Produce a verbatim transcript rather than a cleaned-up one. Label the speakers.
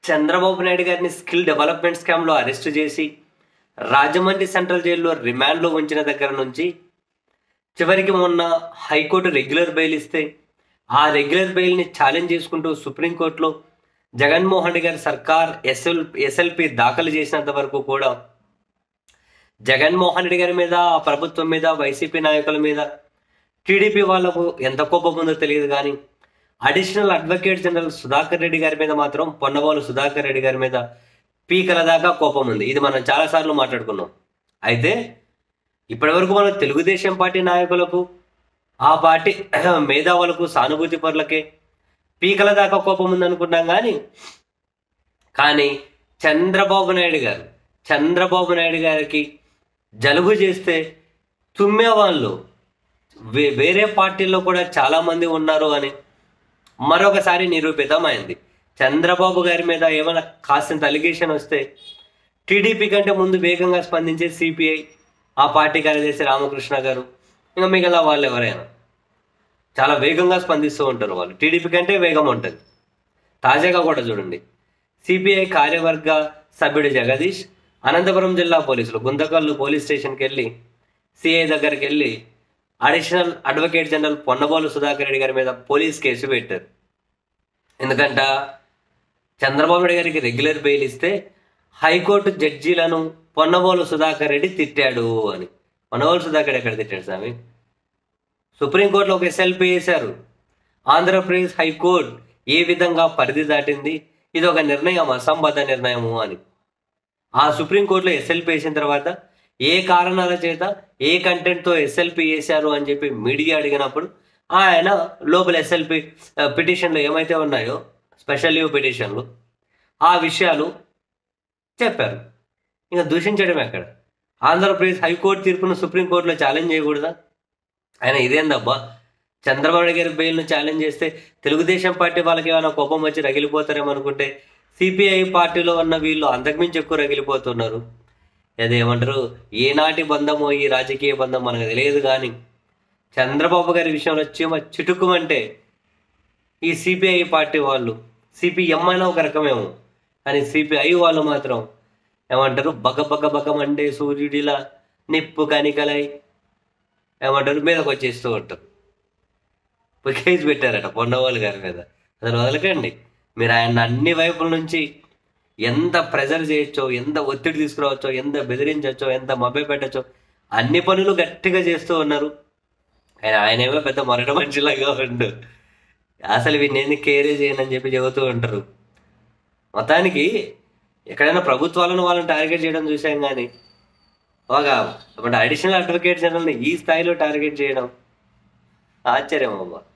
Speaker 1: చంద్రబాబు నాయుడు గారిని skill development స్కామ్లో arrest చేసి రాజమండ్రి సెంట్రల్ జైల్లో రిమాండ్లో ఉంచిన దగ్గర నుంచి చివరికి మొన్న హైకోర్టు రెగ్యులర్ బెయిల్ ఇస్తే ఆ రెగ్యులర్ బెయిల్ని ఛాలెంజ్ చేసుకుంటూ సుప్రీంకోర్టులో జగన్మోహన్ రెడ్డి గారి సర్కార్ ఎస్ఎల్ ఎస్ఎల్పి దాఖలు చేసినంత వరకు కూడా జగన్మోహన్ రెడ్డి గారి మీద, ఆ ప్రభుత్వం మీద, వైసీపీ నాయకుల మీద టీడీపీ వాళ్ళకు ఎంత కోపం ఉందో తెలియదు కానీ additional advocate general Sudhakar Reddy గారి మీద మాత్రం, పొన్నవాళ్ళు సుధాకర్ రెడ్డి గారి మీద పీకల దాకా కోపం ఉంది. ఇది మనం చాలాసార్లు మాట్లాడుకున్నాం. అయితే ఇప్పటి వరకు మనం తెలుగుదేశం పార్టీ నాయకులకు, ఆ పార్టీ మేధావులకు, సానుభూతి పరులకే పీకల దాకా కోపం ఉంది అనుకున్నాం. కానీ కానీ చంద్రబాబు నాయుడు గారు చంద్రబాబు నాయుడు గారికి జలుబు చేస్తే తుమ్మే వాళ్ళు వే వేరే పార్టీల్లో కూడా చాలామంది ఉన్నారు అని మరొకసారి నిరూపితమైంది. చంద్రబాబు గారి మీద ఏమైనా కాసింత అలిగేషన్ వస్తే టీడీపీ కంటే ముందు వేగంగా స్పందించే సిపిఐ, ఆ పార్టీ కార్యదర్శి రామకృష్ణ గారు, ఇంకా మిగతా వాళ్ళు ఎవరైనా చాలా వేగంగా స్పందిస్తూ ఉంటారు. వాళ్ళు టీడీపీ కంటే వేగం ఉంటుంది. తాజాగా కూడా చూడండి, సిపిఐ కార్యవర్గ సభ్యుడు జగదీష్ అనంతపురం జిల్లా పోలీసులు గుంతకల్లు పోలీస్ స్టేషన్కి వెళ్ళి సిఐ దగ్గరికి వెళ్ళి additional advocate general Ponnabolu Sudhakar Reddy గారి మీద పోలీస్ కేసు పెట్టారు. ఎందుకంట చంద్రబాబు నాయుడు గారికి రెగ్యులర్ బెయిల్ ఇస్తే హైకోర్టు జడ్జీలను పొన్నబోలు సుధాకర్ రెడ్డి తిట్టాడు అని. పొన్నబోలు సుధాకర్ ఎక్కడ తిట్టాడు స్వామి? సుప్రీంకోర్టులో ఒక ఎస్ఎల్పి వేశారు. ఆంధ్రప్రదేశ్ హైకోర్టు ఏ విధంగా పరిధి దాటింది, ఇది ఒక నిర్ణయం, అసంబద్ధ నిర్ణయము అని. ఆ సుప్రీంకోర్టులో ఎస్ఎల్పి వేసిన తర్వాత ఏ కారణాల చేత, ఏ కంటెంట్తో ఎస్ఎల్పి వేశారు అని చెప్పి మీడియా అడిగినప్పుడు ఆయన లోపల ఎస్ఎల్పి పిటిషన్లు ఏమైతే ఉన్నాయో, స్పెషల్ లీవ్ పిటిషన్లు, ఆ విషయాలు చెప్పారు. ఇంకా దూషించడం ఎక్కడ? ఆంధ్రప్రదేశ్ హైకోర్టు తీర్పును సుప్రీంకోర్టులో ఛాలెంజ్ చేయకూడదా? ఆయన ఇదేందబ్బా, చంద్రబాబు నాయుడు గారి బెయిల్ను ఛాలెంజ్ చేస్తే తెలుగుదేశం పార్టీ వాళ్ళకి ఏమైనా కోపం వచ్చి రగిలిపోతారేమో అనుకుంటే సిపిఐ పార్టీలో ఉన్న వీళ్ళు అంతకుమించి ఎక్కువ రగిలిపోతున్నారు. అదేమంటారు, ఏనాటి బంధమో ఈ రాజకీయ బంధం మనకు తెలియదు. కానీ చంద్రబాబు గారి విషయంలో చీమ చిటుకుమంటే ఈ సిపిఐ పార్టీ వాళ్ళు, సిపిఎం అయినా ఒక రకమేమో, కానీ సిపిఐ వాళ్ళు మాత్రం ఏమంటారు, బగ బగ బగమంటే సూర్యుడిలా నిప్పు కనికలై ఏమంటారు మీదకి వచ్చేస్తూ ఉంటారు. కేసు పెట్టారట పొన్నవాళ్ళు గారి మీద. అసలు వదలకండి. మీరు ఆయన అన్ని వైపుల నుంచి ఎంత ప్రెజర్ చేయొచ్చో, ఎంత ఒత్తిడి తీసుకురావచ్చో, ఎంత బెదిరించవచ్చో, ఎంత మభ్య పెట్టచ్చో అన్ని పనులు గట్టిగా చేస్తూ ఉన్నారు. ఆయన ఆయనేమో పెద్ద మొరట మనిషిలాగా ఉండు, అసలు వీడిని కేరే చేయనని చెప్పి చెబుతూ ఉంటారు. మొత్తానికి ఎక్కడైనా ప్రభుత్వాలను వాళ్ళని టార్గెట్ చేయడం చూసాం. కానీ ఒక అడిషనల్ అడ్వకేట్ జనరల్ని ఈ స్థాయిలో టార్గెట్ చేయడం ఆశ్చర్యం అవ్వ.